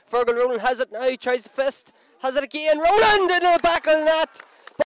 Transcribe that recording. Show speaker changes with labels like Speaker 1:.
Speaker 1: Fergal Rowland has it now. He tries to fist. Has it again. Rowland into the back of the net.